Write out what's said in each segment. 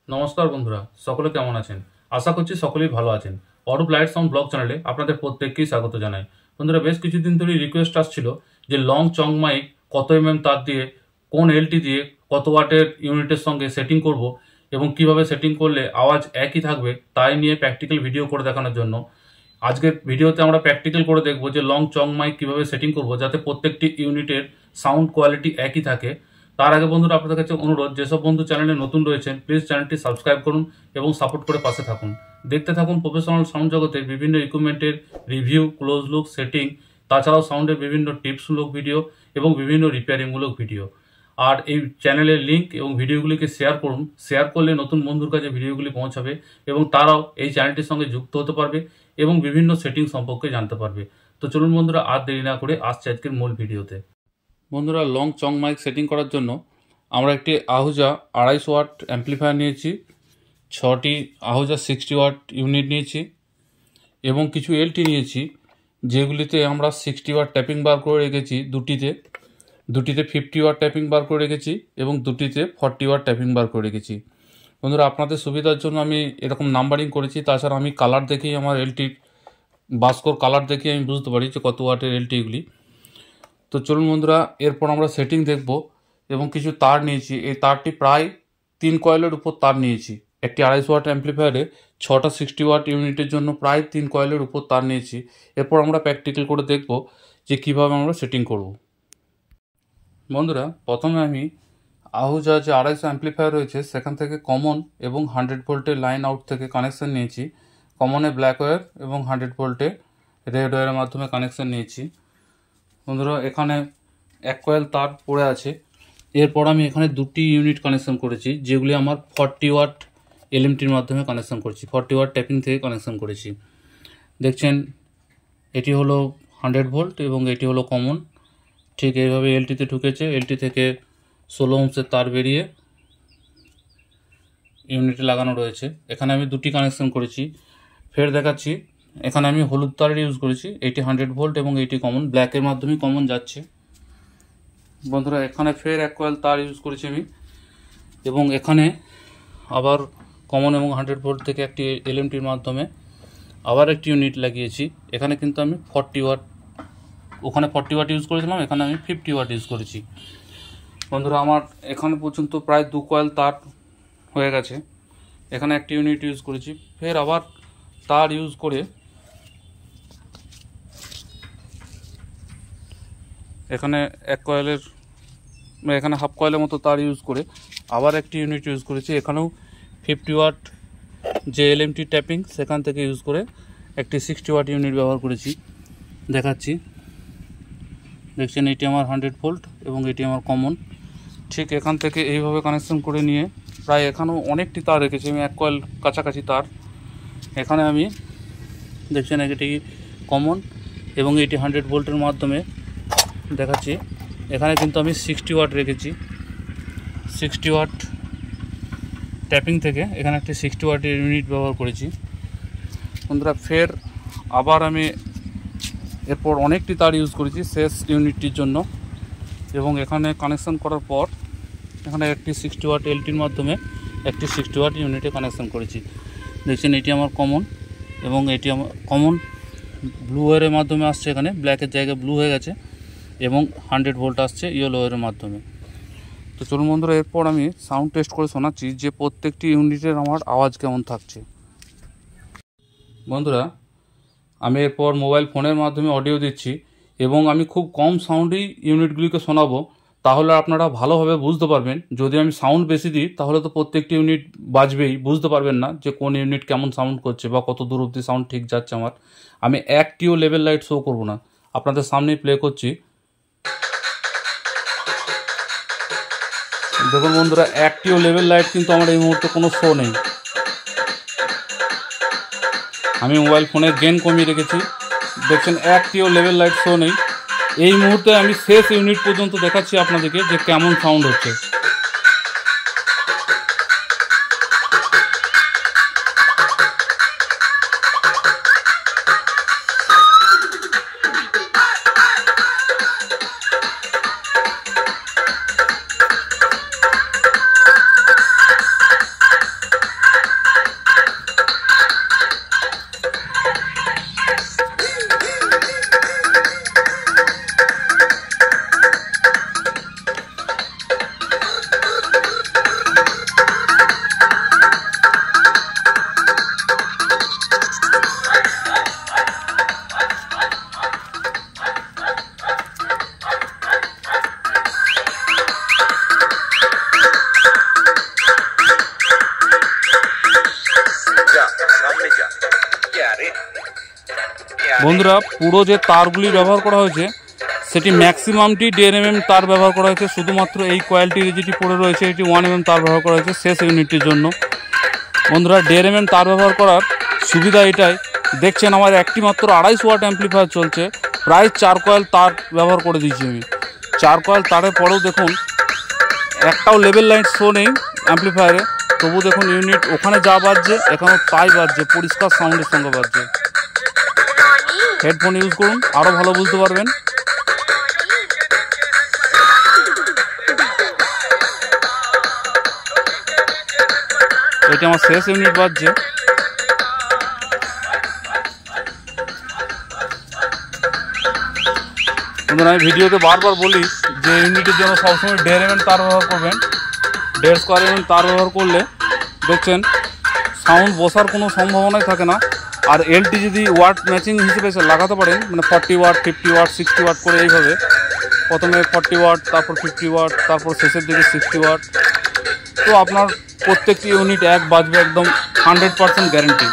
নমস্কার বন্ধুরা, সকলে কেমন আছেন? আশা করছি সকলেই ভালো আছেন। অরূপ লাইট সাউন্ড ব্লগ চ্যানেলে আপনাদের প্রত্যেককেই স্বাগত জানাই। বন্ধুরা, বেশ কিছুদিন ধরে রিকোয়েস্ট আসছিল যে লং চং মাইক কত তার দিয়ে, কোন এলটি দিয়ে, কত ওয়াটের ইউনিটের সঙ্গে সেটিং করব এবং কিভাবে সেটিং করলে আওয়াজ একই থাকবে তাই নিয়ে প্র্যাকটিক্যাল ভিডিও করে দেখানোর জন্য আজকের ভিডিওতে আমরা প্র্যাকটিক্যাল করে দেখব যে লং চং মাইক কিভাবে সেটিং করব যাতে প্রত্যেকটি ইউনিটের সাউন্ড কোয়ালিটি একই থাকে। তার আগে বন্ধুরা, আপনাদের কাছে অনুরোধ, যেসব বন্ধু চ্যানেলে নতুন রয়েছেন প্লিজ চ্যানেলটি সাবস্ক্রাইব করুন এবং সাপোর্ট করে পাশে থাকুন। দেখতে থাকুন প্রফেশনাল সাউন্ড জগতের বিভিন্ন ইকুইপমেন্টের রিভিউ, ক্লোজ লুক, সেটিং, তাছাড়াও সাউন্ডের বিভিন্ন টিপসমূলক ভিডিও এবং বিভিন্ন রিপেয়ারিংমূলক ভিডিও। আর এই চ্যানেলের লিঙ্ক এবং ভিডিওগুলিকে শেয়ার করুন। শেয়ার করলে নতুন বন্ধুর কাছে ভিডিওগুলি পৌঁছাবে এবং তারাও এই চ্যানেলটির সঙ্গে যুক্ত হতে পারবে এবং বিভিন্ন সেটিং সম্পর্কে জানতে পারবে। তো চলুন বন্ধুরা, আর দেরি না করে আসছে আজকের মূল ভিডিওতে। বন্ধুরা, লং চং মাইক সেটিং করার জন্য আমরা একটি আহুজা 250 ওয়াট অ্যাম্প্লিফায়ার নিয়েছি, 6টি আহুজা 60 ওয়াট ইউনিট নিয়েছি এবং কিছু এলটি নিয়েছি, যেগুলিতে আমরা 60 ওয়াট ট্যাপিং বার করে রেখেছি। দুটিতে 50 ওয়াট ট্যাপিং বার করে রেখেছি এবং দুটিতে 40 ওয়াট ট্যাপিং বার করে রেখেছি। বন্ধুরা, আপনাদের সুবিধার জন্য আমি এরকম নাম্বারিং করেছি। তাছাড়া আমি কালার দেখেই, আমার এলটির বাস্কোর কালার দেখে আমি বুঝতে পারি যে কত ওয়াটের এলটি এগুলি। তো চলুন বন্ধুরা, এরপর আমরা সেটিং দেখব এবং কিছু তার নিয়েছি। এই তারটি প্রায় 3 কয়েলের উপর তার নিয়েছি। একটি 250 ওয়াট অ্যাম্প্লিফায়ারে 6টা 60 ওয়াট ইউনিটের জন্য প্রায় 3 কয়েলের উপর তার নিয়েছি। এরপর আমরা প্র্যাকটিক্যাল করে দেখব যে কীভাবে আমরা সেটিং করব। বন্ধুরা, প্রথমে আমি আহুজা যে 250 অ্যাম্প্লিফায়ার রয়েছে সেখান থেকে কমন এবং 100 ভোল্টের লাইন আউট থেকে কানেকশান নিয়েছি। কমনে ব্ল্যাক ওয়্যার এবং 100 ভোল্টে রেড ওয়্যারের মাধ্যমে কানেকশান নিয়েছি। বন্ধুরা, এখানে 1 কয়েল তার পড়ে আছে। এরপর আমি এখানে 2টি ইউনিট কানেকশান করেছি, যেগুলি আমার 40 ওয়াট এলএমটির মাধ্যমে কানেকশান করেছি। 40 ওয়াট ট্যাপিং থেকে কানেকশান করেছি। দেখছেন, এটি হলো 100 ভোল্ট এবং এটি হলো কমন। ঠিক এইভাবে এলটিতে ঢুকেছে। এলটি থেকে 16 ওহমসের তার বেরিয়ে ইউনিটে লাগানো রয়েছে। এখানে আমি 2টি কানেকশান করেছি। ফের দেখাচ্ছি, এখানে আমি হলুদ তারের ইউজ করেছি। এটি 100 ভোল্ট এবং এটি কমন, ব্ল্যাকের মাধ্যমে কমন যাচ্ছে। বন্ধুরা, এখানে ফের 1 কয়েল তার ইউজ করেছি আমি এবং এখানে আবার কমন এবং 100 ভোল্ট থেকে একটি এলএমটির মাধ্যমে আবার একটি ইউনিট লাগিয়েছি। এখানে কিন্তু আমি 40 ওয়াট, ওখানে 40 ওয়াট ইউজ করেছিলাম, এখানে আমি 50 ওয়াট ইউজ করেছি। বন্ধুরা, আমার এখানে পর্যন্ত প্রায় 2 কয়েল তার হয়ে গেছে। এখানে একটি ইউনিট ইউজ করেছি। ফের আবার তার ইউজ করে এখানে 1 কয়েলের, এখানে হাফ কয়েলের মতো তার ইউজ করে আবার একটি ইউনিট ইউজ করেছি। এখানেও 50 ওয়াট যে এলএমটি ট্যাপিং সেখান থেকে ইউজ করে একটি 60 ওয়াট ইউনিট ব্যবহার করেছি। দেখাচ্ছি, দেখছেন, এটি আমার 100 ভোল্ট এবং এটি আমার কমন। ঠিক এখান থেকে এইভাবে কানেকশন করে নিয়ে প্রায় এখানেও অনেকটি তার রেখেছি আমি, 1 কয়েল কাছাকাছি তার। এখানে আমি, দেখছেন, এটি কমন এবং এটি 100 ভোল্টের মাধ্যমে দেখাচ্ছি। এখানে কিন্তু আমি 60 ওয়াট রেখেছি। 60 ওয়াট ট্যাপিং থেকে এখানে একটি 60 ওয়াটের ইউনিট ব্যবহার করেছি। বন্ধুরা, ফের আবার আমি এরপর অনেকটি তার ইউজ করেছি শেষ ইউনিটটির জন্য এবং এখানে কানেকশন করার পর এখানে একটি 60 ওয়াট এলটির মাধ্যমে একটি 60 ওয়াট ইউনিটে কানেকশন করেছি। দেখছেন, এটি আমার কমন এবং এটি আমার কমন ব্লু ওয়্যারের মাধ্যমে আসছে। এখানে ব্ল্যাকের জায়গায় ব্লু হয়ে গেছে এবং 100 ভোল্ট আসছে ইয়েলো ওয়্যারের মাধ্যমে। তো চলুন বন্ধুরা, এরপর আমি সাউন্ড টেস্ট করে শোনাচ্ছি যে প্রত্যেকটি ইউনিটের আমার আওয়াজ কেমন থাকছে। বন্ধুরা, আমি এরপর মোবাইল ফোনের মাধ্যমে অডিও দিচ্ছি এবং আমি খুব কম সাউন্ডেই ইউনিটগুলিকে শোনাবো, তাহলে আপনারা ভালোভাবে বুঝতে পারবেন। যদি আমি সাউন্ড বেশি দিই তাহলে তো প্রত্যেকটি ইউনিট বাজবেই, বুঝতে পারবেন না যে কোন ইউনিট কেমন সাউন্ড করছে বা কত দূর অবধি সাউন্ড ঠিক যাচ্ছে আমার। আমি একটিও লেভেল লাইট শো করব না, আপনাদের সামনেই প্লে করছি। দেখুন বন্ধুরা, একটিও লেভেল লাইট কিন্তু আমার এই মুহূর্তে কোনো শো নেই। আমি মোবাইল ফোনে গেন কমিয়ে রেখেছি, দেখছেন, একটিও লেভেল লাইট শো নেই। এই মুহূর্তে আমি শেষ ইউনিট পর্যন্ত দেখাচ্ছি আপনাদেরকে যে কেমন সাউন্ড হচ্ছে। বন্ধুরা পুরো যে তারগুলি ব্যবহার করা হয়েছে সেটি ম্যাক্সিমামটি 1.5 mm তার ব্যবহার করা হয়েছে। শুধুমাত্র এই কয়েলটির যেটি পড়ে রয়েছে এটি 1 mm তার ব্যবহার করা হয়েছে শেষ ইউনিটটির জন্য। বন্ধুরা 1.5 mm তার ব্যবহার করার সুবিধা এটাই, দেখছেন আমার একটি মাত্র 250 ওয়াট অ্যাম্পলিফায়ার চলছে, প্রায় 4 কয়েল তার ব্যবহার করে দিয়েছি আমি। 4 কয়েল তারের পরেও দেখুন একটাও লেভেল লাইট শো নেই অ্যাম্পলিফায়ারে, তবু দেখুন ইউনিট ওখানে যা বাজছে এখানেও তাই বাজছে, পরিষ্কার সাউন্ডের সঙ্গে বাজছে। হেডফোন ইউজ করুন, আরও ভালো বুঝতে পারবেন। এটা আমার শেষ ইউনিট বাজছে। আমি ভিডিওতে বারবার বলি যে ইউনিটের জন্য সবসময় 1.5 mm তার ব্যবহার করবেন। 1.5 স্কোয়ার mm তার ব্যবহার করলে দেখছেন সাউন্ড বসার কোনো সম্ভাবনাই থাকে না। আর এলটি যদি ওয়াট ম্যাচিং হিসেবে লাগাতে পারেন, মানে 40 ওয়াট 50 ওয়াট 60 ওয়াট করে এইভাবে, প্রথমে 40 ওয়াট তারপর 50 ওয়াট তারপর শেষের দিকে 60 ওয়াট, তো আপনার প্রত্যেকটি ইউনিট এক বাজবে, একদম 100% গ্যারেন্টি।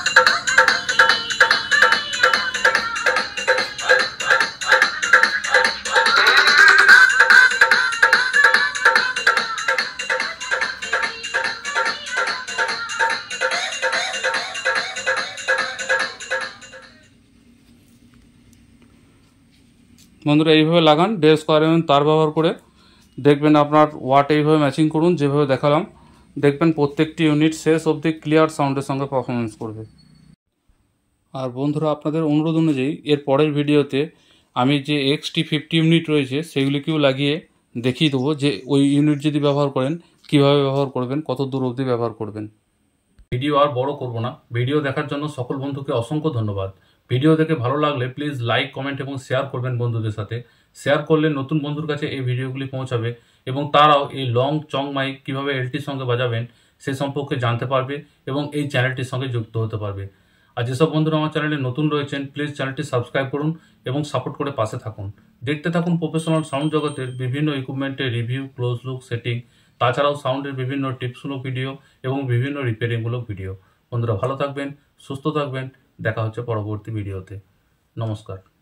বন্ধুরা এইভাবে লাগান 1.5 স্কোয়ার mm তার ব্যবহার করে, দেখবেন আপনার ওয়াট এইভাবে ম্যাচিং করুন যেভাবে দেখালাম, দেখবেন প্রত্যেকটি ইউনিট শেষ অবধি ক্লিয়ার সাউন্ডের সঙ্গে পারফরমেন্স করবে। আর বন্ধুরা আপনাদের অনুরোধ অনুযায়ী এর পরের ভিডিওতে আমি যে XT50 ইউনিট রয়েছে সেগুলিকেও লাগিয়ে দেখিয়ে দেবো যে ওই ইউনিট যদি ব্যবহার করেন কিভাবে ব্যবহার করবেন, কত দূর অবধি ব্যবহার করবেন। ভিডিও আর বড় করব না, ভিডিও দেখার জন্য সকল বন্ধুকে অসংখ্য ধন্যবাদ। ভিডিও দেখে ভালো লাগলে প্লিজ লাইক কমেন্ট এবং শেয়ার করবেন বন্ধুদের সাথে। শেয়ার করলে নতুন বন্ধুর কাছে এই ভিডিওগুলি পৌঁছাবে এবং তারাও এই লং চং মাইক কীভাবে এলটির সঙ্গে বাজাবেন সে সম্পর্কে জানতে পারবে এবং এই চ্যানেলটির সঙ্গে যুক্ত হতে পারবে। আর যেসব বন্ধুরা আমার চ্যানেলে নতুন রয়েছেন প্লিজ চ্যানেলটি সাবস্ক্রাইব করুন এবং সাপোর্ট করে পাশে থাকুন। দেখতে থাকুন প্রফেশনাল সাউন্ড জগতের বিভিন্ন ইকুইপমেন্টের রিভিউ, ক্লোজ লুক, সেটিং, তাছাড়াও সাউন্ডের বিভিন্ন টিপসমূলক ভিডিও এবং বিভিন্ন রিপেয়ারিংমূলক ভিডিও। বন্ধুরা ভালো থাকবেন, সুস্থ থাকবেন, দেখা হচ্ছে পরবর্তী ভিডিওতে। নমস্কার।